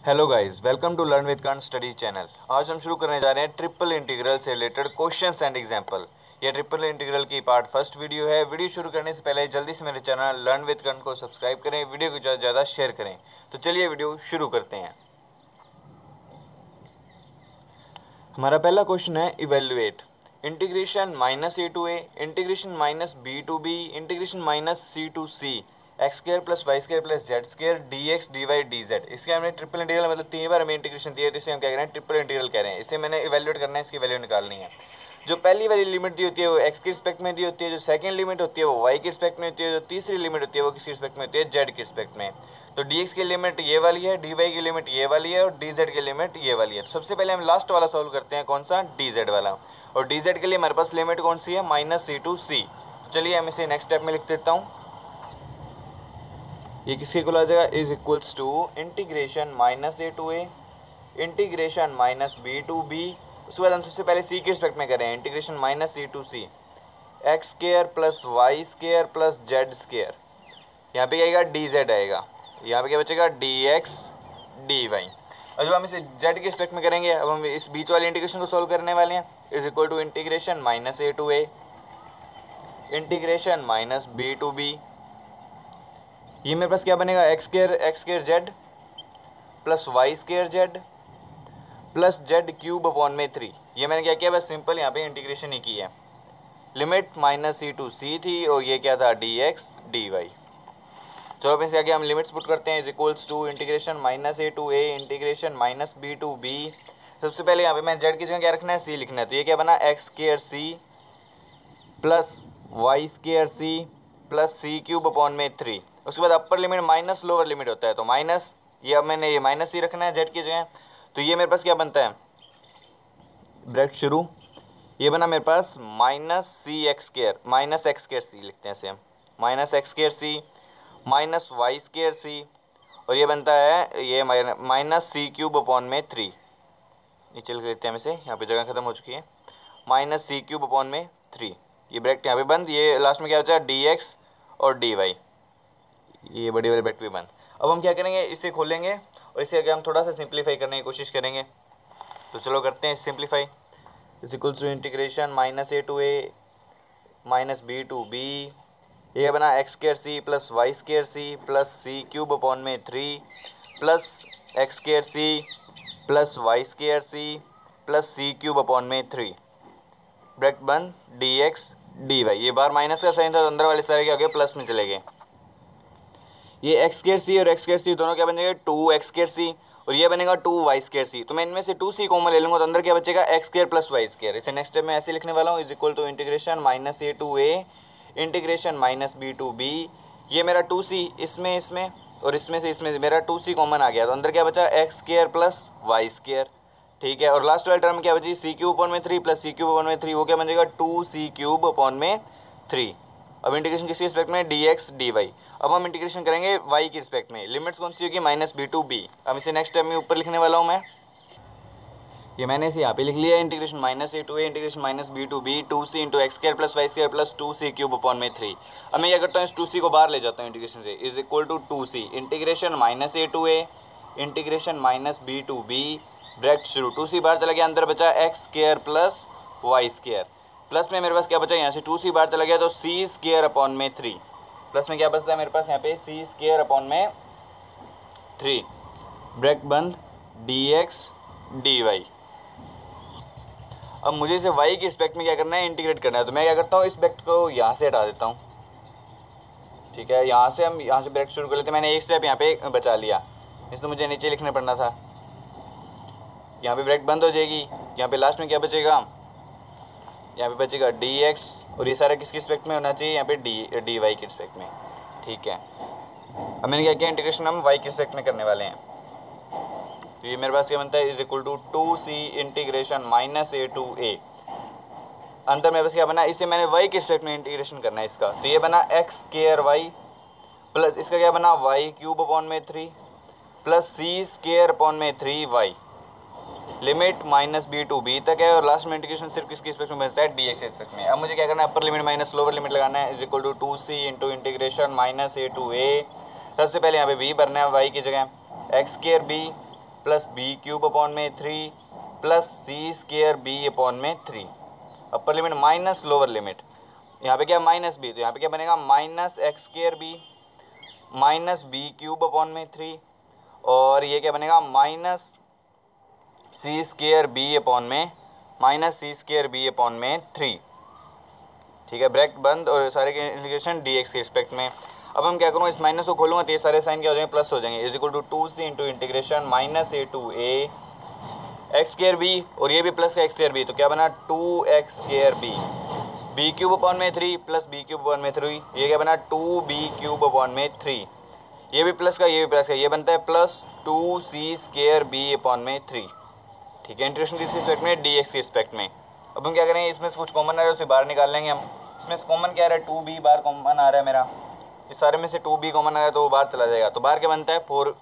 Hello guys, welcome to learn with Karn study channel. आज हम शुरू करने जा रहे हैं ट्रिपल इंटीग्रल से रिलेटेड क्वेश्चंस एंड एग्जांपल। ये ट्रिपल इंटीग्रल की पार्ट फर्स्ट वीडियो है। वीडियो शुरू करने से पहले जल्दी से मेरे चैनल लर्न विद कर्ण को सब्सक्राइब करें, वीडियो को ज़्यादा से ज़्यादा शेयर करें। तो चलिए वीडियो शुरू करते हैं। हमारा पहला क्वेश्चन है evaluate integration minus A to A, integration minus B to B, integration minus C to C, X square plus Y square plus Z square D x D Y D Z. इसके हमने triple integral मतलब 3 बार हमें integration दिया है, तो इसे हम क्या कह रहे हैं, ट्रिपल इंटीग्रल कह रहे हैं। इसे मैंने इवेल्युएट करना है, इसकी वैल्यू निकालनी है। जो पहली वाली लिमिट दी होती है वो एक्स की रिस्पेक्ट में दी होती है, जो सेकंड लिमिट होती है वो वाई की रिस्पेक्ट में होती है, जो तीसरी लिमिट होती है वो किसकी रिस्पेक्ट में होती है, जेड की रिस्पेक्ट में। तो डी एक्स की लिमिट ये वाली है, डी वाई की लिमिट ये वाली है और डी जेड की लिमिट ये वाली है। तो सबसे पहले हम लास्ट वाला सॉल्व करते हैं, कौन सा, डी जेड वाला। और डी जेड के लिए हमारे पास लिमिट कौन सी है, माइनस सी टू सी। चलिए हम इसे नेक्स्ट स्टेप में लिख देता हूँ। ये किसके इक्वल आ जाएगा, is equals to integration minus A to A, integration minus B to B. उसके बाद हम सबसे पहले सी के रिस्पेक्ट में करें, integration minus C to C, X square plus Y square plus Z square. यहाँ पे क्या आएगा, डी जेड आएगा। यहाँ पे क्या बचेगा, डी एक्स डी वाई। और जब हम इसे जेड के रिस्पेक्ट में करेंगे, अब हम इस बीच वाले इंटीग्रेशन को सॉल्व करने वाले हैं। Is equal to integration minus A to A, integration minus B to B. ये मेरे पास क्या बनेगा, X square Z plus Y square Z plus Z cube upon में 3। ये मैंने क्या किया, बस सिंपल यहाँ पे इंटीग्रेशन ही की है। Limit minus C to C थी और ये क्या था, डी एक्स डी वाई। चलो अब इसे आगे हम लिमिट्स पुट करते हैं। Is equals to integration minus A to A, integration minus B to B. सबसे पहले यहाँ पे मैं जेड की जगह क्या रखना है, सी लिखना है। तो ये क्या बना, X square C plus Y square C plus C cube upon में 3। उसके बाद upper limit minus lower limit होता है, तो माइनस, ये अब मैंने ये माइनस सी रखना है जेड की जगह। तो ये मेरे पास क्या बनता है, ब्रैकेट शुरू, ये बना मेरे पास minus C X square, minus X square C लिखते हैं इसे हम, minus X square C minus Y square C, और ये बनता है ये माइनस सी क्यूब अपॉन में 3। नीचे लिख लेते हैं हम इसे, यहाँ पे जगह खत्म हो चुकी है, माइनस सी क्यूब अपॉन में 3। ये ब्रैकेट यहाँ पे बंद, ये लास्ट में क्या बचा, डी एक्स और डी वाई, ये बड़ी वाली ब्रैकेट भी बंद। अब हम क्या करेंगे, इसे खोलेंगे और इसे आगे हम थोड़ा सा सिंप्लीफाई करने की कोशिश करेंगे। तो चलो करते हैं simplify. Is equals to integration minus A to A minus B to B. ये बना X square C plus Y square C plus C cube upon में 3 plus X square C plus Y square C plus C cube upon में 3, bracket बंद, d x D Y. ये बार minus का sign था तो अंदर वाले सारे क्या हो गए, प्लस में चले गए। ये एक्स स्क्र सी और एक्स स्क्र सी दोनों क्या बन जाएंगे, 2 एक्स स्क्र सी, और ये बनेगा 2 वाई स्क्र सी। तो मैं इनमें से 2 सी कॉमन ले लूँगा तो अंदर क्या बचेगा, X square plus Y square. इसे नेक्स्ट स्टेप में ऐसे लिखने वाला हूँ, is equal to integration minus A to A, integration minus B to B. ये मेरा 2 सी इसमें और इसमें से इसमें मेरा 2 सी कॉमन आ गया, तो अंदर क्या बचा, x square plus Y square. ठीक है, और लास्ट वाली टर्म क्या बची, सी क्यूब अपॉन में 3 प्लस सी क्यूब अपॉन में 3, वो क्या बन जाएगा, 2 सी क्यूब अपॉन में 3। अब इंटीग्रेशन किसके रिस्पेक्ट में, डी एक्स डी वाई। अब हम इंटीग्रेशन करेंगे वाई के रिस्पेक्ट में, लिमिट्स कौन सी होगी, माइनस बी टू बी। अब इसे नेक्स्ट स्टेप में ऊपर लिखने वाला हूँ मैं, ये मैंने इसे यहाँ पे लिख लिया, integration minus A to A, integration minus B to B, 2 C into X square plus Y square plus 2 C cube upon में 3। अब मैं क्या करता हूँ, इस 2 सी को बाहर ले जाता हूँ इंटीग्रेशन से। Is equal to 2 c integration minus A to A, integration minus B to b, bracket शुरू, 2 सी बाहर चला गया, अंदर बचा x square plus Y square, plus में मेरे पास क्या बचा, यहाँ से 2 सी बाहर चला गया तो सी स्क्र अपॉन में 3, प्लस में क्या बचता है मेरे पास यहाँ पे, सी स्क्र अपॉन में 3, ब्रैकेट बंद, डी एक्स डी वाई। अब मुझे इसे y के रिस्पेक्ट में क्या करना है, इंटीग्रेट करना है। तो मैं क्या करता हूँ, इस ब्रैकेट को यहाँ से हटा देता हूँ। ठीक है, यहाँ से हम यहाँ से ब्रैकेट शुरू कर लेते हैं। मैंने एक स्टेप यहाँ पे बचा लिया, इसलिए मुझे नीचे लिखना पड़ना था। यहाँ पे ब्रैकेट बंद हो जाएगी, यहाँ पे लास्ट में क्या बचेगा, यहाँ पे बचेगा डी एक्स, और ये सारा किसके रिस्पेक्ट में होना चाहिए, यहाँ पे डी वाई के रिस्पेक्ट में। ठीक है, अब मैंने क्या किया, इंटीग्रेशन हम y के रिस्पेक्ट में करने वाले हैं। तो ये मेरे पास क्या बनता है, is equal to 2 c integration minus A to a. अंतर मेरे पास क्या बना, इसे मैंने y के रिस्पेक्ट में इंटीग्रेशन करना है इसका। तो ये बना एक्स स्क्र वाई प्लस इसका क्या बना, वाई क्यूब अपॉन में 3 प्लस सी स्क्र अपॉन में 3 y. Limit minus B to b तक है और लास्ट में इंटीग्रेशन सिर्फ किसके रिस्पेक्ट में बचता है, डी एक्स रिस्पेक्ट में। अब मुझे क्या करना है, upper limit minus lower limit लगाना है। Is equal to 2 C into integration minus A to a. सबसे पहले यहाँ पे b भरना है y की जगह, x square b plus b cube upon में 3 plus c square b upon में 3। Upper limit minus lower limit, यहाँ पे क्या माइनस बी, तो यहाँ पे क्या बनेगा minus x square b minus b cube upon में 3 और ये क्या बनेगा minus c square b upon में minus c square b upon में 3। ठीक है, ब्रैकेट बंद और सारे के इंटीग्रेशन डी एक्स के रिस्पेक्ट में। अब हम क्या करूँ, इस माइनस को खोलूँगा तो ये सारे साइन क्या हो जाएंगे प्लस हो जाएंगे। Is equal to 2c into integration minus A to a x square b और ये भी प्लस का एक्स स्केयर बी, तो क्या बना 2x square b b cube upon में 3 प्लस बी क्यूब अपॉन में 3, ये क्या बना 2b क्यूब अपॉन में 3, ये भी प्लस का ये भी प्लस का, ये बनता है plus 2c square b upon में 3। ठीक है, इंटीग्रेशन किस रिस्पेक्ट में, डी एक्स के रिस्पेक्ट में। अब हम क्या करेंगे, इसमें से कुछ कॉमन आ रहा है उसे बाहर निकाल लेंगे हम। इसमें से कॉमन क्या आ रहा है, 2b बाहर कॉमन आ रहा है मेरा, इस सारे में से 2b कॉमन आ रहा है तो वो बाहर चला जाएगा, तो बाहर क्या बनता है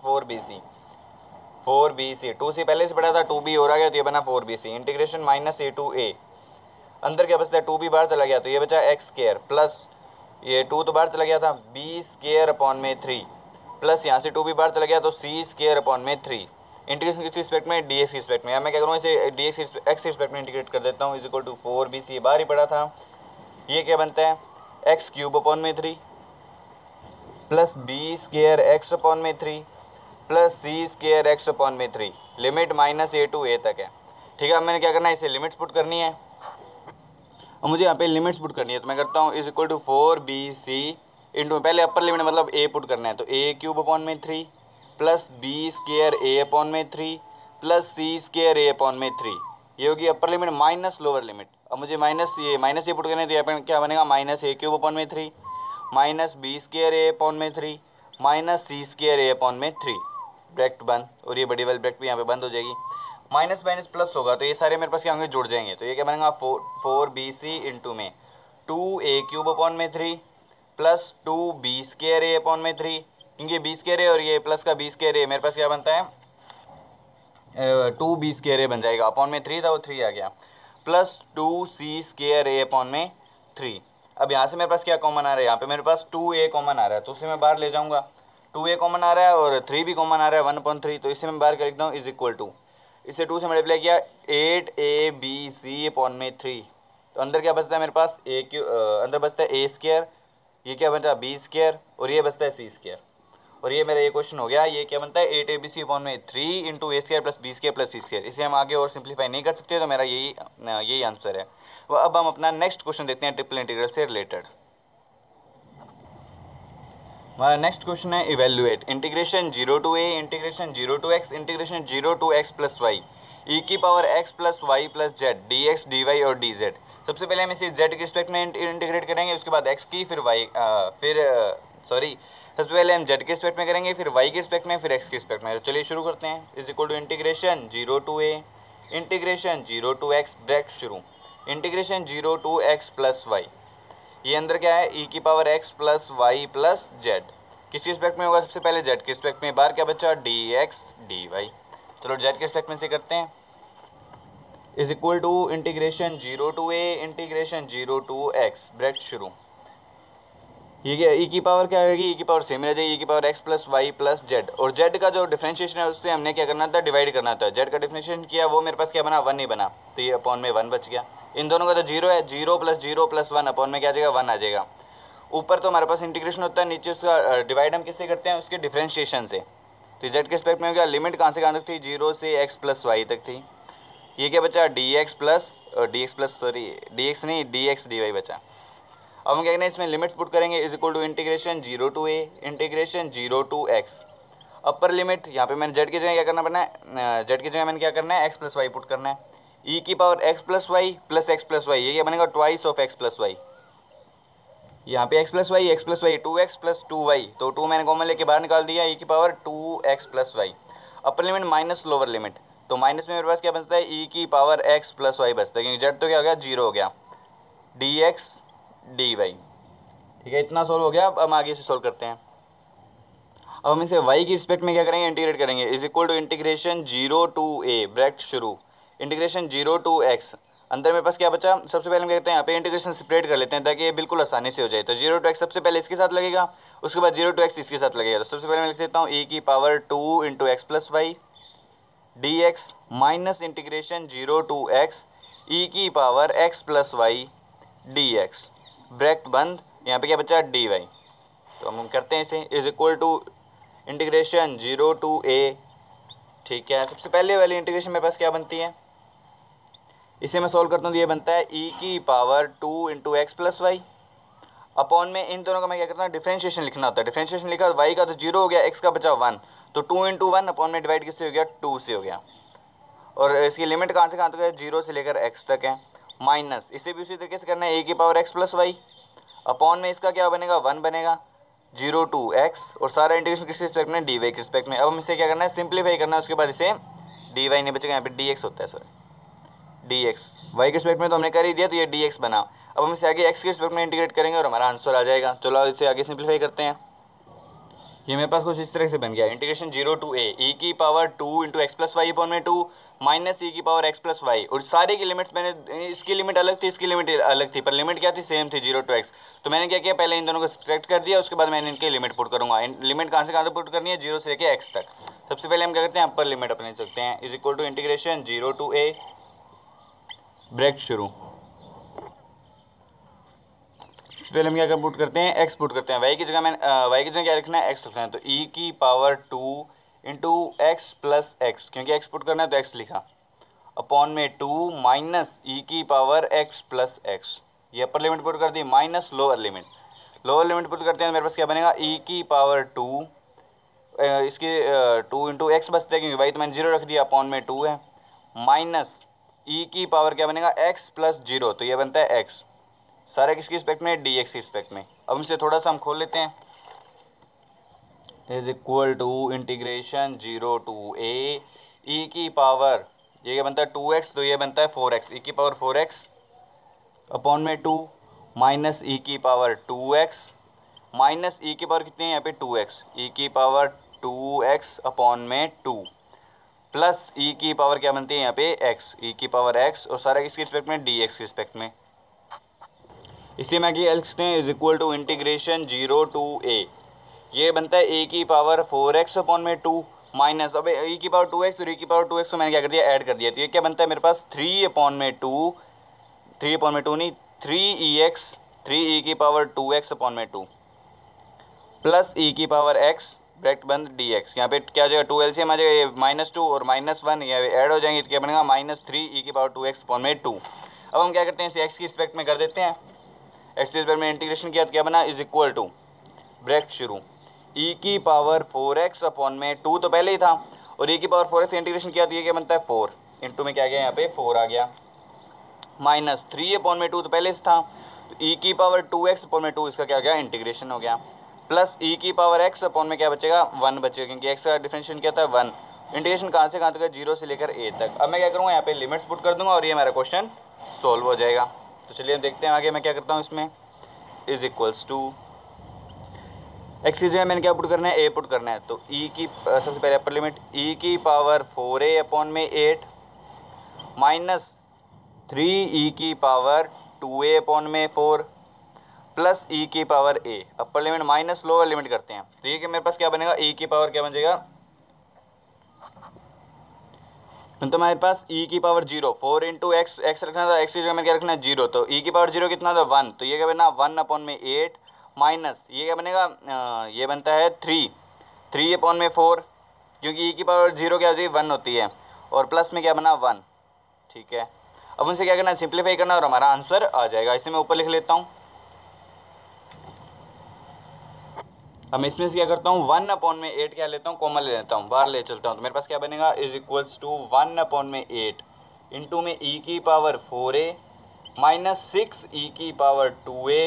4bc 2c पहले से पड़ा था 2b हो रहा गया तो ये बना 4bc integration minus A to a, अंदर क्या बचता है 2b बाहर चला गया तो ये बचा एक्स स्केयर प्लस ये 2 तो बाहर चला गया था b स्केयर अपॉन में 3 प्लस यहाँ से 2b बाहर चला गया तो c स्केयर अपॉन में 3। इंटीग्रेशन किस रिस्पेक्ट में, डी एक्स के रिस्पेक्ट में। अब मैं क्या करूँ, इसे डी एक्स एक्स रिस्पेक्ट में इंटीग्रेट कर देता हूँ। इज इक्वल टू 4bc ये बाहर ही पड़ा था, ये क्या बनता है एक्स क्यूब अपॉन में 3 plus b square x upon में 3 plus c square x upon में 3, limit minus A to a तक है। ठीक है, अब मैंने क्या करना है, इसे लिमिट्स पुट करनी है और मुझे यहाँ पे लिमिट्स पुट करनी है, तो मैं करता हूँ is equal to 4bc into पहले अपर लिमिट मतलब a पुट करना है, तो a क्यूब अपॉन में 3 plus b square a upon में 3 plus c square a upon में 3, ये होगी upper limit minus lower limit. अब मुझे माइनस ये पुट करना है तो यहाँ पर क्या बनेगा माइनस a क्यूब अपॉन में 3 minus b square a upon में 3 minus c square a upon में 3, ब्रैकेट बंद और ये बड़ी वाली ब्रैकेट भी यहाँ पे बंद हो जाएगी। माइनस माइनस प्लस होगा तो ये सारे मेरे पास क्या होंगे जुड़ जाएंगे, तो ये क्या बनेगा 4bc इंटू में 2a क्यूब अपॉन में 3 plus 2b square a upon में 3, क्योंकि b स्केयर है और ये प्लस का b स्केयर है, मेरे पास क्या बनता है 2b स्केयर a बन जाएगा, अपॉन में 3 था वो 3 आ गया, plus 2c square a upon में 3। अब यहाँ से मेरे पास क्या कॉमन आ रहा है, यहाँ पे मेरे पास 2a कॉमन आ रहा है तो उसे मैं बाहर ले जाऊँगा, 2a कॉमन आ रहा है और 3 भी कॉमन आ रहा है 1/3, तो इसे मैं बाहर कर लिखता हूँ इज इक्वल टू, इसे 2 से मल्टीप्लाई किया 8abc अपॉन में 3, तो अंदर क्या बचता है मेरे पास अंदर बचता है a स्केयर, ये क्या बनता है b स्केयर और ये बचता है c स्केयर, और ये मेरा ये क्वेश्चन हो गया। ये क्या बनता है 8abc अपॉन में 3 into a square plus b square plus c square. इसे हम आगे और सिंप्लीफाई नहीं कर सकते, तो मेरा यही आंसर है। अब हम अपना नेक्स्ट क्वेश्चन देखते हैं ट्रिपल इंटीग्रल से रिलेटेड। हमारा नेक्स्ट क्वेश्चन है evaluate integration 0 to a integration 0 to x integration 0 to x plus y e की power x plus y plus z d x D y और डी जेड। सबसे पहले हम इसे z के रिस्पेक्ट में इंटीग्रेट करेंगे, उसके बाद x की, फिर y सबसे पहले हम z के रिस्पेक्ट में करेंगे, फिर y के रिस्पेक्ट में, फिर x के रिस्पेक्ट में। तो चलिए शुरू करते हैं। Is equal to integration 0 to a integration 0 to x bracket शुरू integration 0 to x plus y, ये अंदर क्या है ई की power x plus y plus z, किस रिस्पेक्ट में होगा सबसे पहले z के रिस्पेक्ट में, बाहर क्या बचा डी एक्स डी वाई। चलो z के रिस्पेक्ट में से करते हैं। Is equal to integration 0 to a integration 0 to x bracket शुरू, ये क्या ई की पावर क्या आएगी, ई की पावर सेम रह जाएगी, ई की power x plus y plus z, और जेड का जो डिफरेंशिएशन है उससे हमने क्या करना था डिवाइड करना था। जेड का डिफरेंशिएशन किया वो मेरे पास क्या बना 1 नहीं बना, तो ये अपॉन में 1 बच गया। इन दोनों का तो 0 है, 0 प्लस 1 अपॉन में क्या आ जाएगा 1 आ जाएगा। ऊपर तो हमारे पास इंटीग्रेशन होता है, नीचे उसका डिवाइड हम किससे करते हैं उसके डिफरेंशिएशन से। तो जेड के रिस्पेक्ट में हो गया, लिमिट कहाँ से कहाँ तक थी 0 से x प्लस वाई तक थी, ये क्या बचा डी एक्स डी वाई बचा। अब हम क्या करें इसमें लिमिट्स पुट करेंगे। Is equal to integration 0 to a integration 0 to x, upper limit यहाँ पे मैंने z की जगह क्या करना पड़ना है, z की जगह मैंने क्या करना है x प्लस वाई पुट करना है, e की power x plus y plus x plus y, ये क्या बनेगा twice of x plus y, यहाँ पे x plus Y 2x plus 2y, तो 2 मैंने कॉमन लेके बाहर निकाल दिया, e की power 2x plus y, upper limit minus lower limit, तो माइनस में मेरे पास क्या बचता है e की पावर x प्लस वाई बचता है, क्योंकि z तो क्या हो गया 0 हो गया, डी एक्स डी वाई। ठीक है, इतना सोल्व हो गया। अब हम आगे से सोल्व करते हैं। अब हम इसे y की रिस्पेक्ट में क्या करेंगे इंटीग्रेट करेंगे। Is equal to integration 0 to a bracket शुरू इंटीग्रेशन 0 टू x, अंदर मेरे पास क्या बचा, सबसे पहले हम कहते हैं यहाँ पे इंटीग्रेशन सेपरेट कर लेते हैं ताकि ये बिल्कुल आसानी से हो जाए। तो 0 टू x सबसे पहले इसके साथ लगेगा, उसके बाद 0 टू x इसके साथ लगेगा। तो सबसे पहले मैं लिख देता हूँ e की power 2 into x plus y d x minus integration 0 to x e की power x plus y d x, bracket बंद, यहाँ पे क्या बचा डी वाई। तो हम करते हैं इसे, is equal to integration 0 to a. ठीक है, सबसे पहले वाली इंटीग्रेशन मेरे पास क्या बनती है, इसे मैं सॉल्व करता हूँ तो ये बनता है ई की power 2 into x plus y upon में इन दोनों का मैं क्या करता हूँ डिफरेंशिएशन लिखना होता है। डिफरेंशिएशन लिखा वाई का तो 0 हो गया, एक्स का बचा 1, तो 2 इंटू 1 अपॉन में डिवाइड किससे हो गया 2 से हो गया। और इसकी लिमिट कहाँ से कहाँ तक है, 0 से लेकर एक्स तक है। माइनस इसे भी उसी तरीके से करना है, ए की power x plus y upon में इसका क्या बनेगा 1 बनेगा 0 टू एक्स, और सारा इंटीग्रेशन किस रिस्पेक्ट में डी वाई के रिस्पेक्ट में। अब हम इसे क्या करना है सिंप्लीफाई करना है, उसके बाद इसे डी वाई नहीं बचेगा, यहाँ पे डी एक्स होता है, सॉरी डी एक्स वाई के रिस्पेक्ट में तो हमने कर ही दिया, तो ये डी एक्स बना। अब हम इसे आगे एक्स के रिस्पेक्ट में इंटीग्रेट करेंगे और हमारा आंसर आ जाएगा। चलो इसे आगे सिंप्लीफाई करते हैं। ये मेरे पास कुछ इस तरह से बन गया, इंटीग्रेशन 0 टू ए ई की power 2 into x plus y upon में 2 माइनस ई की पावर एक्स प्लस वाई, और सारे की लिमिट्स मैंने, इसकी लिमिट अलग थी इसकी लिमिट अलग थी, पर लिमिट क्या थी सेम थी 0 टू एक्स। तो मैंने क्या किया, पहले इन दोनों को सब्ट्रैक्ट कर दिया, उसके बाद मैंने इनकी लिमिट पुट करूँगा। लिमिट कहाँ से कहाँ तक पुट करनी है, 0 से लेकर एक्स तक। सबसे पहले हम क्या करते हैं, अपर लिमिट अपने सकते हैं, is equal to integration 0 to a bracket शुरू, पहले हम क्या पुट करते हैं, एक्स पुट करते हैं, वाई की जगह क्या रखना है, एक्स रखना है। तो ई की power 2 into x plus x, क्योंकि एक्स पुट करना है तो एक्स लिखा, अपॉन में 2 माइनस ई की पावर एक्स प्लस एक्स, ये अपर लिमिट पुट कर दी, माइनस लोअर लिमिट पुट करते हैं। मेरे पास क्या बनेगा, ई की पावर 2 इसके 2 इंटू एक्स बचता है, क्योंकि वाई तो मैंने 0 रख दिया, अपॉन में 2 है, माइनस ई की पावर क्या बनेगा एक्स प्लस 0, तो ये बनता है एक्स, सारे किसकी रिस्पेक्ट में, डी एक्स की रिस्पेक्ट में। अब इसे थोड़ा सा हम खोल लेते हैं, is equal to integration 0 to a e की पावर, ये क्या बनता है 2x, तो ये बनता है 4x, ई की पावर 4x अपॉन में 2 माइनस ई की पावर 2x माइनस ई की पावर कितनी है यहाँ पे 2x, ई की पावर 2x अपॉन में 2 प्लस ई की पावर क्या बनती है यहाँ पे x, ई की पावर x, और सारा किसकी रिस्पेक्ट में, डी एक्स की रिस्पेक्ट में। इसे मैं आगे एल लिखते हैं, is equal to integration 0 to a, ये बनता है ए की पावर 4x अपॉन में 2 माइनस, अब ए की पावर 2x और ए की पावर 2x को मैंने क्या कर दिया, ऐड कर दिया, तो ये क्या बनता है मेरे पास 3 अपॉन में 2 नहीं 3 3 की पावर 2x अपॉन में 2 प्लस ई की पावर x ब्रैकेट बंद डी एक्स, यहाँ पे क्या जाएगा 2 एलसीएम आ जाएगा, ये -2 और -1 ये ऐड हो जाएंगे, तो क्या बनेगा -3 ई की पावर 2x अपॉन में 2। अब हम क्या करते हैं, इसे x की रिस्पेक्ट में कर देते हैं, एक्स की रिस्पेक्ट में इंटीग्रेशन किया तो क्या बना, इज इक्वल टू ब्रैकेट शुरू ई की पावर 4x अपॉन में 2 तो पहले ही था, और ई की पावर 4x इंटीग्रेशन किया तो ये क्या बनता है 4 इंटू में क्या गया यहाँ पे 4 आ गया, माइनस 3 अपॉन में 2 तो पहले से था, तो ई की पावर 2x अपॉन में 2 इसका क्या गया इंटीग्रेशन हो गया, प्लस ई की पावर x अपॉन में क्या बचेगा 1 बचेगा, क्योंकि x का डिफरेंशिएशन क्या था 1। इंटीग्रेशन कहाँ से कहाँ तक है, 0 से लेकर a तक। अब मैं क्या करूँगा, यहाँ पे लिमिट्स पुट कर दूंगा और ये मेरा क्वेश्चन सॉल्व हो जाएगा। तो चलिए हम देखते हैं आगे मैं क्या करता हूँ इसमें, इज इक्वल्स टू एक्स की जगह मैंने क्या पुट करना है, ए पुट करना है, तो ई की सबसे पहले अपर लिमिट ई की पावर 4a अपॉन में 8 माइनस 3 ई की पावर 2a अपॉन में 4 प्लस ई की power a, upper limit minus lower limit करते हैं, तो ये कि मेरे पास क्या बनेगा, ई की पावर क्या बन जाएगा, तो हमारे पास ई की पावर 0 4 इंटू एक्स रखना था, एक्स की जगह में क्या रखना है 0, तो ई की पावर 0 कितना था 1, तो ये क्या बना 1 अपॉन में 8 माइनस ये क्या बनेगा, ये बनता है 3 अपॉन में 4, क्योंकि ई की पावर 0 क्या होती है 1 होती है, और प्लस में क्या बना 1। ठीक है, अब उनसे क्या करना है, सिंप्लीफाई करना और हमारा आंसर आ जाएगा। इसे मैं ऊपर लिख लेता हूँ, अब इसमें से क्या करता हूँ 1 अपॉन में 8 क्या लेता हूँ, कॉमन ले लेता हूँ, बाहर ले चलता हूँ, तो मेरे पास क्या बनेगा, इज इक्वल्स टू 1 अपॉन में 8 इंटू में ई की पावर 4a माइनस 6 ई की पावर 2a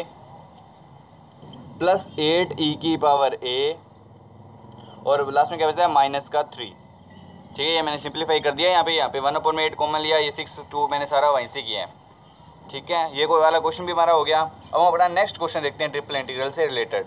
प्लस 8 ई की पावर a, और लास्ट में क्या बचता है माइनस का 3। ठीक है, ये मैंने सिंप्लीफाई कर दिया, यहाँ पे 1 अपॉन में 8 कॉमन लिया, ये 6 2 मैंने सारा वहीं से किया है। ठीक है, ये कोई वाला क्वेश्चन भी हमारा हो गया। अब हम अपना नेक्स्ट क्वेश्चन देखते हैं ट्रिपल इंटीग्रल से रिलेटेड।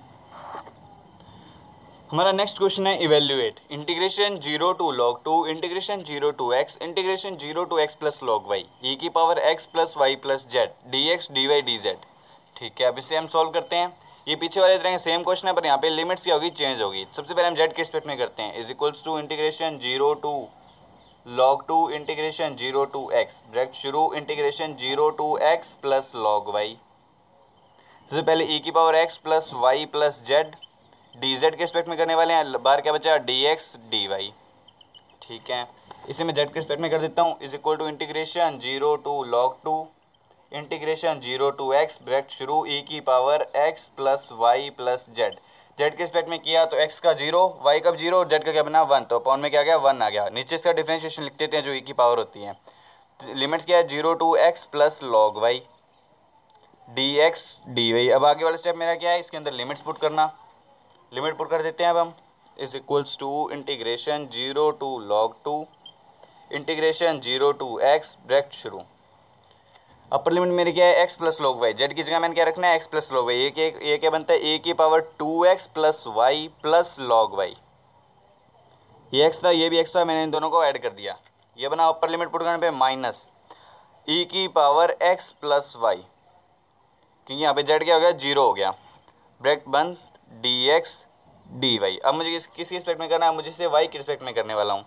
हमारा नेक्स्ट क्वेश्चन है evaluate integration 0 to log 2 integration 0 to x integration 0 to x plus log y e की power x plus y plus z d x D Y D z. ठीक है, अब इसे हम solve करते हैं। ये पीछे वाले तरह सेम क्वेश्चन है, पर यहाँ पे लिमिट्स क्या होगी, चेंज होगी। सबसे पहले हम जेड के रिस्पेक्ट में करते हैं, is equals to integration 0 to log 2 integration 0 to x bracket शुरू integration 0 to x plus log y। सबसे पहले e की power x plus y plus z d z के रिस्पेक्ट में करने वाले हैं, बाहर क्या बचा डी एक्स डी वाई। ठीक है, इसे मैं जेड के रिस्पेक्ट में कर देता हूँ, is equal to integration 0 to log 2 integration 0 to x bracket शुरू e की power x plus y plus z. Z के रिस्पेक्ट में किया तो x का 0, y का 0, जेड का क्या बना 1, तो अपॉन में क्या गया 1 आ गया। नीचे इसका डिफरेंशिएशन लिख देते हैं जो e की पावर होती है। लिमिट्स क्या है 0 to x plus log y d x D y. अब आगे वाला स्टेप मेरा क्या है, इसके अंदर लिमिट्स पुट करना। लिमिट पुट कर देते हैं अब हम, is equals to integration 0 to log 2 integration 0 to x bracket शुरू। अपर लिमिट मेरी क्या है x plus log y, z की जगह मैंने क्या रखना है x प्लस log y। ये क्या बनता है a की power 2x plus y plus log y। ये x था ये भी x था, मैंने इन दोनों को ऐड कर दिया। ये बना अपर लिमिट पुट करने पे माइनस e की पावर x प्लस y, क्योंकि यहाँ पे z क्या हो गया 0 हो गया, ब्रैकेट बंद डी एक्स डी वाई। अब मुझे किस रिस्पेक्ट में करना है, मुझे इसे y के रिस्पेक्ट में करने वाला हूँ।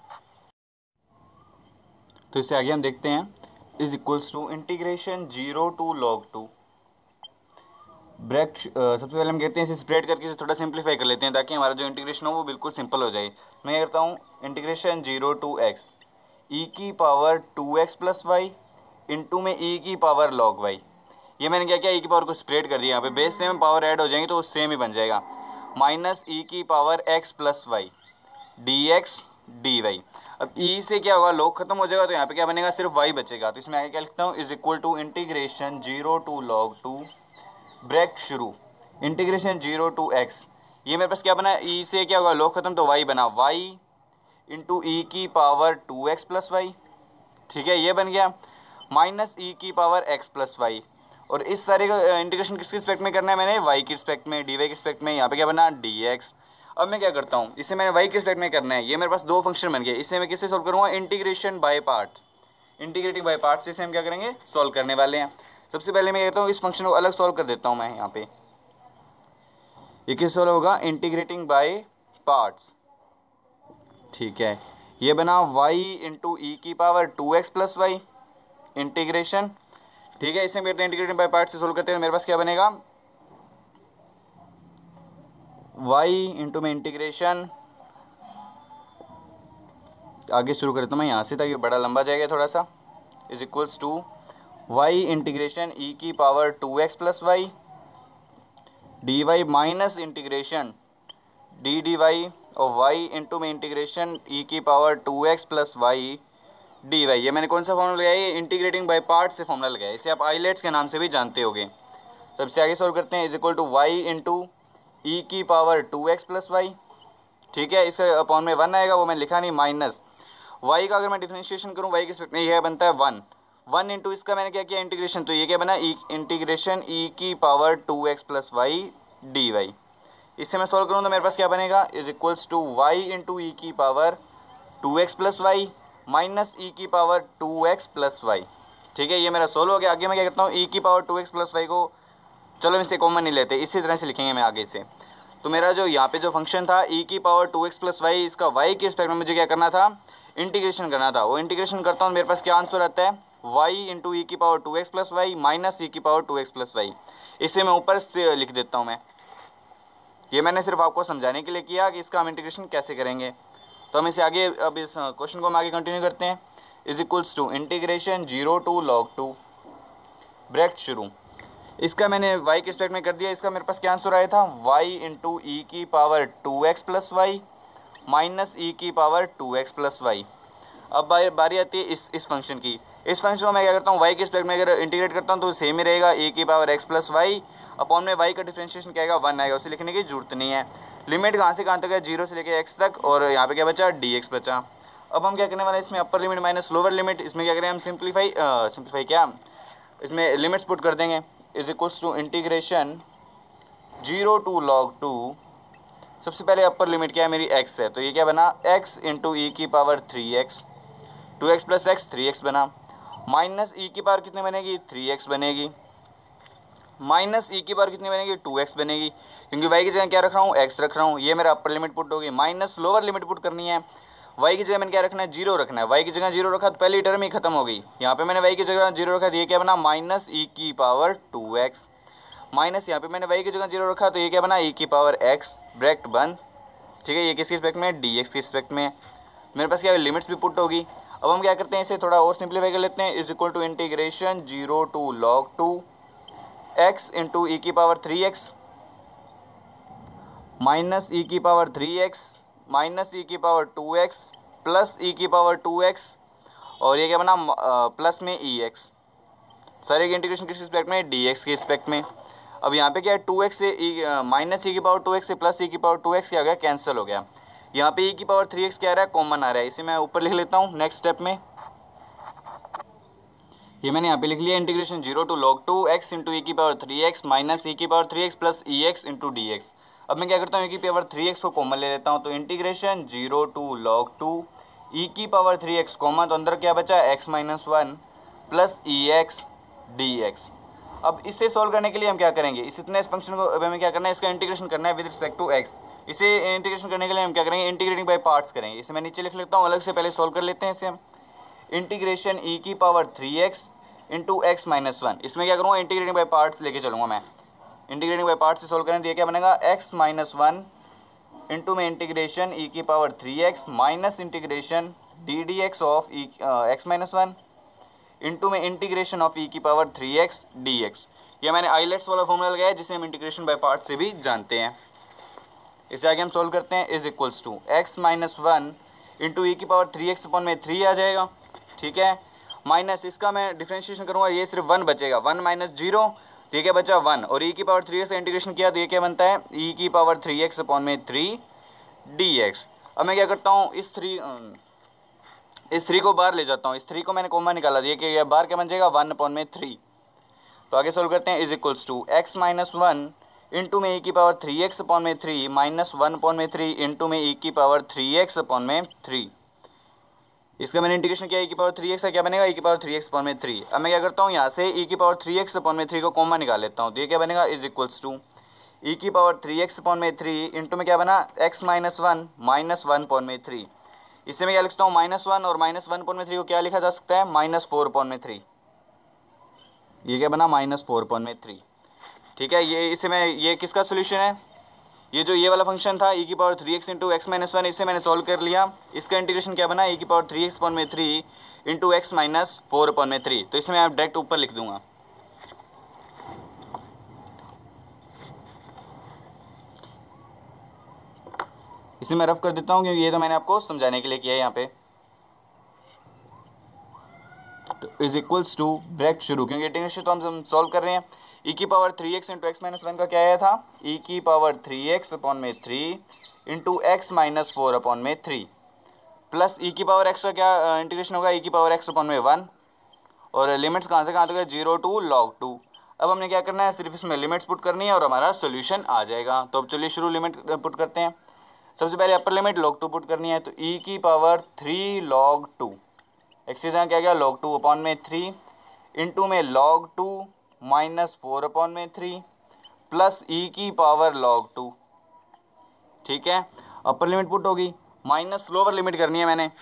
तो इससे आगे हम देखते हैं, is equals to integration 0 to log 2 bracket. सबसे पहले हम कहते हैं इसे स्प्रेड करके इसे थोड़ा सिंप्लीफाई कर लेते हैं ताकि हमारा जो इंटीग्रेशन हो वो बिल्कुल सिंपल हो जाए। मैं करता हूँ इंटीग्रेशन 0 टू x e की power 2x plus y into में e की पावर log y। ये मैंने क्या किया e की पावर को स्प्रेड कर दिया, यहाँ पे बेस सेम पावर ऐड हो जाएंगे तो वो सेम ही बन जाएगा, माइनस e की power x plus y d x D y. अब e से क्या होगा log खत्म हो जाएगा तो यहाँ पे क्या बनेगा सिर्फ y बचेगा, तो इसमें आगे क्या लिखता हूँ is equal to integration 0 to log 2 bracket शुरू इंटीग्रेशन 0 टू x। ये मेरे पास क्या बना e से क्या होगा log खत्म तो y बना y इंटू ई की पावर 2x प्लस वाई। ठीक है, ये बन गया माइनस ई की पावर x प्लस वाई। और इस सारे का इंटीग्रेशन किसके रिस्पेक्ट में करना है, मैंने y के रिस्पेक्ट में, डी वाई के रिस्पेक्ट में। यहाँ पे क्या बना dx। अब मैं क्या करता हूँ, इसे मैंने y के रिस्पेक्ट में करना है। ये मेरे पास दो फंक्शन बन गए, इसे मैं किससे सॉल्व करूँगा integration by part, integrating by part से इसे हम क्या करेंगे सॉल्व करने वाले हैं। सबसे पहले मैं कहता हूँ इस फंक्शन को अलग सॉल्व कर देता हूँ मैं यहाँ पे। ये किस सॉल्व होगा इंटीग्रेटिंग बाय पार्ट्स। ठीक है, ये बना y इंटू ई की power 2x plus Y integration. ठीक है, इसे हम कहते हैं इंटीग्रेटिंग बाय पार्ट से सोल्व करते हैं। मेरे पास क्या बनेगा y इंटू में इंटीग्रेशन, आगे शुरू करता हूँ मैं यहाँ से ताकि बड़ा लंबा जाएगा थोड़ा सा, is equals to y integration e की power 2x plus y d y minus integration d d y और y इंटू में इंटीग्रेशन e की power 2x plus y d Y. ये मैंने कौन सा फॉर्मूला लगाया, ये इंटीग्रेटिंग बाय पार्ट से फॉर्मूला लगाया, इसे आप आइलेट्स के नाम से भी जानते होंगे। तो इससे आगे सॉल्व करते हैं, is equal to y into e की पावर 2x प्लस वाई। ठीक है, इसका अपॉन में 1 आएगा, वो मैंने लिखा नहीं, माइनस y का अगर मैं डिफरेंशिएशन करूँ y के रिस्पेक्ट में यह बनता है 1 इंटू इसका मैंने क्या किया इंटीग्रेशन, तो ये क्या बना इंटीग्रेशन e की power 2x plus y d y. इससे मैं सॉल्व करूँ तो मेरे पास क्या बनेगा is equals to y into e की power 2x plus y minus e की पावर 2x प्लस वाई। ठीक है, ये मेरा सोल्व हो गया। आगे मैं क्या करता हूँ ई की पावर 2x प्लस वाई को, चलो इसे कॉमन नहीं लेते, इसी तरह से लिखेंगे मैं आगे से। तो मेरा जो यहाँ पे जो फंक्शन था ई की पावर 2x प्लस वाई, इसका y के रिस्पेक्ट में मुझे क्या करना था इंटीग्रेशन करना था। वो इंटीग्रेशन करता हूँ, मेरे पास क्या आंसर आता है y इंटू ई की power 2x plus y minus e की पावर 2x प्लस वाई। इसे मैं ऊपर से लिख देता हूँ मैं, ये मैंने सिर्फ आपको समझाने के लिए किया कि इसका हम इंटीग्रेशन कैसे करेंगे। तो हम इसे आगे, अब इस क्वेश्चन को हम आगे कंटिन्यू करते हैं। Is equals to integration 0 to log 2 bracket शुरू। इसका मैंने y के रिस्पेक्ट में कर दिया, इसका मेरे पास क्या आंसर आया था y इंटू ई की power 2x plus y minus e की पावर 2x प्लस वाई। अब बारी आती है इस फंक्शन की। इस फंक्शन को मैं क्या करता हूँ y के रिस्पेक्ट में अगर इंटीग्रेट करता हूँ तो सेम ही रहेगा, e की power x plus y upon में y का डिफरेंशिएशन क्या आएगा 1 आएगा, उसे लिखने की जरूरत नहीं है। लिमिट कहाँ से कहाँ तक है 0 से लेकर x तक, और यहाँ पे क्या बचा dx बचा। अब हम क्या करने वाले हैं इसमें upper limit minus lower limit, इसमें क्या करें हम सिंप्लीफाई क्या इसमें लिमिट्स पुट कर देंगे। Is equals to integration 0 to log 2। सबसे पहले अपर लिमिट क्या है मेरी x है, तो ये क्या बना x इंटू ई की power 3x 2x plus x 3x बना, माइनस ई की पावर कितनी बनेगी 3x बनेगी, माइनस ई की पावर कितनी बनेगी 2x बनेगी, क्योंकि y की जगह क्या रख रहा हूँ x रख रहा हूँ। ये मेरा अपर लिमिट पुट होगी। माइनस लोअर लिमिट पुट करनी है, y की जगह मैंने क्या रखना है, जीरो रखना है। y की जगह जीरो रखा तो पहली टर्म ही खत्म हो गई। यहाँ पे मैंने y की जगह जीरो रखा तो ये क्या बना, माइनस ई की पावर 2x, माइनस यहाँ पे मैंने y की जगह जीरो रखा तो ये क्या बना, e की पावर x, ब्रैकेट बंद। ठीक है, ये किसके रिस्पेक्ट में, dx के रिस्पेक्ट में। मेरे पास क्या लिमिट्स भी पुट होगी। अब हम क्या करते हैं, इसे थोड़ा और सिंप्लीफाई कर लेते हैं। Is equal to integration 0 to log 2 x into e की पावर 3x माइनस ई की पावर 3x माइनस ई की पावर 2x प्लस ई की पावर 2x और ये क्या बना, प्लस में ex, सारे की इंटीग्रेशन किस रिस्पेक्ट में, dx के रिस्पेक्ट में। अब यहाँ पे क्या है, 2x से माइनस ई की पावर 2x से प्लस ई की पावर 2x क्या हो गया, कैंसिल हो गया। यहाँ पे ई की पावर 3x क्या आ रहा है, कॉमन आ रहा है। इसे मैं ऊपर लिख लेता हूँ नेक्स्ट स्टेप में। ये मैंने यहाँ पे लिख लिया integration 0 to log 2 x into e की पावर 3x माइनस ई की power 3x plus ex into d. अब मैं क्या करता हूँ, ई की पावर 3x को कॉमन ले लेता हूँ, तो इंटीग्रेशन 0 टू log 2 ई की पावर 3x कॉमन, तो अंदर क्या बचा, x minus 1 plus ex dx। अब इसे सॉल्व करने के लिए हम क्या करेंगे, इस इतने इस फंक्शन को अब हमें क्या करना है, इसका इंटीग्रेशन करना है विद रिस्पेक्ट टू x। इसे इंटीग्रेशन करने के लिए हम क्या करेंगे, इंटीग्रेटिंग बाय पार्ट्स करेंगे। इसे मैं नीचे लिख लेता हूँ अलग से, पहले सॉल्व कर लेते हैं इसे हम। इंटीग्रेशन ई की power 3x into x minus 1, इसमें क्या करूँगा, इंटीग्रेटिंग बाय पार्ट्स लेके चलूँगा मैं। इंटीग्रेटिंग बाय पार्ट्स से सॉल्व करें तो ये क्या बनेगा, x माइनस 1 इंटू में इंटीग्रेशन ई की power 3x minus integration d d x of e x minus 1 into में इंटीग्रेशन ऑफ ई की पावर 3x dx। ये मैंने आइलेट्स वाला फॉर्मूला लगाया है जिसे हम इंटीग्रेशन बाय पार्ट से भी जानते हैं। इसे आगे हम सॉल्व करते हैं। Is equals to x minus 1 into e की पावर 3x अपॉन में 3 आ जाएगा। ठीक है, माइनस इसका मैं डिफ्रेंशिएशन करूँगा, ये सिर्फ 1 बचेगा, 1 माइनस 0 तो ये क्या बचा 1, और ई की पावर 3x से इंटीग्रेशन किया तो ये क्या बनता है, ई की पावर 3x अपॉन में 3 dx। अब मैं क्या करता हूँ, इस 3 को बाहर ले जाता हूँ, इस 3 को मैंने कॉमन निकाला, ये क्या बाहर क्या बन जाएगा, 1 अपॉन में 3। तो आगे सोल्व करते हैं। Is equals to x minus 1 into में ई की पावर 3x अपॉन में 3 माइनस 1 अपॉन में 3 इंटू में ई की पावर 3x अपॉन में 3। इसका मैंने इंटीग्रेशन किया, ई की पावर 3x का क्या बनेगा, ई की पावर 3x अपॉन में 3। अब मैं क्या करता हूँ, यहाँ से ई की पावर 3x अपॉन में 3 को कॉमन निकाल लेता हूँ, तो ये क्या बनेगा, इज इक्वल्स टू ई की पावर 3x अपॉन में 3 इंटू में क्या बना, x माइनस 1 माइनस 1 अपॉन में 3। इससे मैं क्या लिखता हूँ, माइनस 1 और माइनस 1 अपॉन में 3 को क्या लिखा जा सकता है, माइनस 4 अपॉन में 3। ये क्या बना, माइनस 4 अपॉन में 3। ठीक है, ये इसे मैं, ये किसका सोल्यूशन है, ये जो ये वाला फंक्शन था ई की power 3x into x minus 1, इसे मैंने सॉल्व कर लिया। इसका इंटीग्रेशन क्या बना, ई की पावर 3x अपॉन में 3 इंटू एक्स माइनस 4 अपॉन में 3। तो इसे मैं डायरेक्ट ऊपर लिख दूंगा। इसे मैं रफ कर देता हूँ क्योंकि ये तो मैंने आपको समझाने के लिए किया है यहाँ पे। तो इज इक्वल्स टू ब्रैकेट शुरू, क्योंकि इंटीग्रेशन तो हम सॉल्व कर रहे हैं। ई की power 3x into x minus 1 का क्या आया था, ई की पावर 3x अपॉन में 3 इंटू एक्स माइनस 4 अपॉन में 3 प्लस ई की पावर x का क्या इंटीग्रेशन होगा, ई की पावर x अपॉन में 1, और लिमिट्स कहाँ से कहाँ तक है, 0 टू log 2। अब हमने क्या करना है, सिर्फ इसमें लिमिट्स पुट करनी है और हमारा सोल्यूशन आ जाएगा। तो अब चलिए शुरू लिमिट पुट करते हैं। सबसे पहले अपर लिमिट log 2 पुट करनी है, तो ई की पावर 3 log 2, एक्स की जगह क्या गया, log 2 अपॉन में 3 इंटू में log 2 माइनस 4 अपॉन में 3 प्लस ई की पावर log 2। ठीक है, अपर लिमिट पुट होगी, माइनस लोअर लिमिट करनी है मैंने,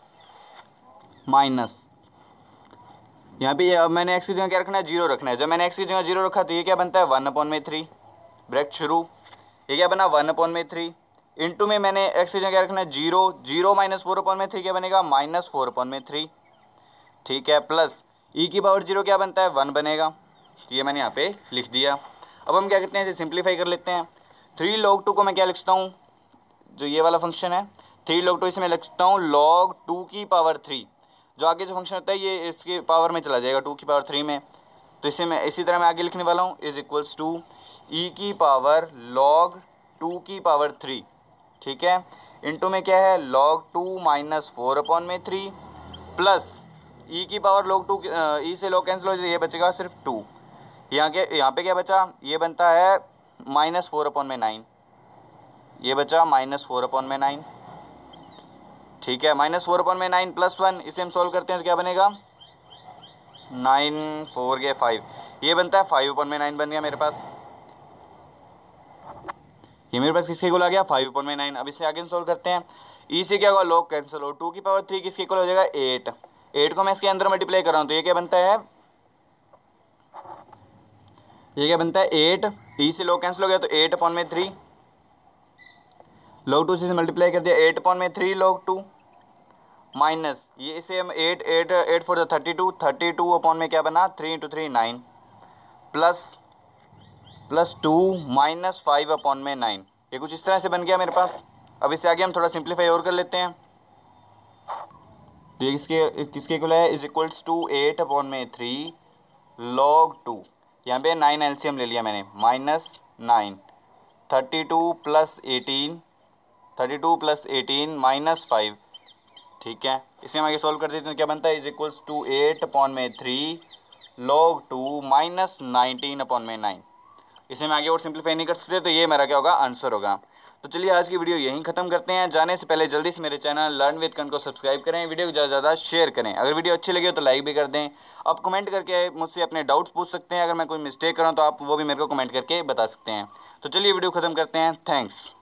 माइनस यहाँ पे अब मैंने एक्स की जगह क्या रखना है, 0 रखना है। जब मैंने एक्स की जगह 0 रखा तो ये क्या बनता है, 1 अपॉन में 3 ब्रैकेट शुरू, ये क्या बना 1 अपॉन में 3 इंटू में मैंने एक्स की जगह क्या रखना है, 0, 0 माइनस 4 अपॉन में 3 क्या बनेगा, माइनस 4 अपॉन में 3। ठीक है, प्लस ई की पावर 0 क्या बनता है, 1 बनेगा। ये मैंने यहाँ पे लिख दिया। अब हम क्या करते हैं, इसे सिंप्लीफाई कर लेते हैं। 3 log 2 को मैं क्या लिखता हूँ, जो ये वाला फंक्शन है 3 log 2, इसे मैं लिखता हूँ log 2 की पावर 3। जो आगे जो फंक्शन होता है ये इसके पावर में चला जाएगा 2 की पावर 3 में, तो इसे मैं इसी तरह मैं आगे लिखने वाला हूँ, इज इक्वल्स टू ई की पावर log 2 की पावर 3। ठीक है, इंटू में क्या है, log 2 माइनस 4 अपॉन में 3 प्लस ई की पावर log 2, ई से log कैंसिल हो जाए, ये बचेगा सिर्फ 2। यहाँ पे क्या बचा, ये बनता है माइनस 4 अपॉन में 9, ये बचा माइनस 4 अपॉन में 9। ठीक है, माइनस 4 अपॉन में 9 प्लस 1, इसे हम सॉल्व करते हैं तो क्या बनेगा, 9 4 के 5, ये बनता है 5 अपॉन में 9 बन गया मेरे पास। ये मेरे पास किसके इक्वल आ गया, 5 अपॉन में 9। अब इसे आगे सॉल्व करते हैं। ई से क्या होगा, लॉग कैंसिल हो, 2 की पावर 3 किसके इक्वल हो जाएगा, 8। 8 को मैं इसके अंदर मल्टीप्लाई कर रहा हूँ तो ये क्या बनता है, ये क्या बनता है 8, ई से लॉग कैंसिल हो गया तो 8/3, log 2 से मल्टीप्लाई कर दिया 8/3 log 2 माइनस ये इसे हम 8 4 32, 32 अपॉन में क्या बना 3 × 3 9 प्लस 2 माइनस 5/9। ये कुछ इस तरह से बन गया मेरे पास। अब इससे आगे हम थोड़ा सिंप्लीफाई और कर लेते हैं। तो ये किसके किसके इक्वल है, इज इक्वल्स टू 8/3 log 2, यहाँ पे 9 एलसीएम ले लिया मैंने, माइनस 9, 32 प्लस 18 माइनस 5। ठीक है, इसे हम आगे सॉल्व कर देते हैं तो क्या बनता है, is equals to 8/3 log 2 minus 19/9। इसे मैं आगे और सिंप्लीफाई नहीं कर सकते तो ये मेरा क्या होगा, आंसर होगा। तो चलिए आज की वीडियो यहीं खत्म करते हैं। जाने से पहले जल्दी से मेरे चैनल लर्न विद कन को सब्सक्राइब करें, वीडियो को ज़्यादा से ज़्यादा शेयर करें। अगर वीडियो अच्छी लगी हो तो लाइक भी कर दें। आप कमेंट करके मुझसे अपने डाउट्स पूछ सकते हैं, अगर मैं कोई मिस्टेक कर रहा हूँ तो आप वो भी मेरे को कमेंट करके बता सकते हैं। तो चलिए वीडियो खत्म करते हैं, थैंक्स।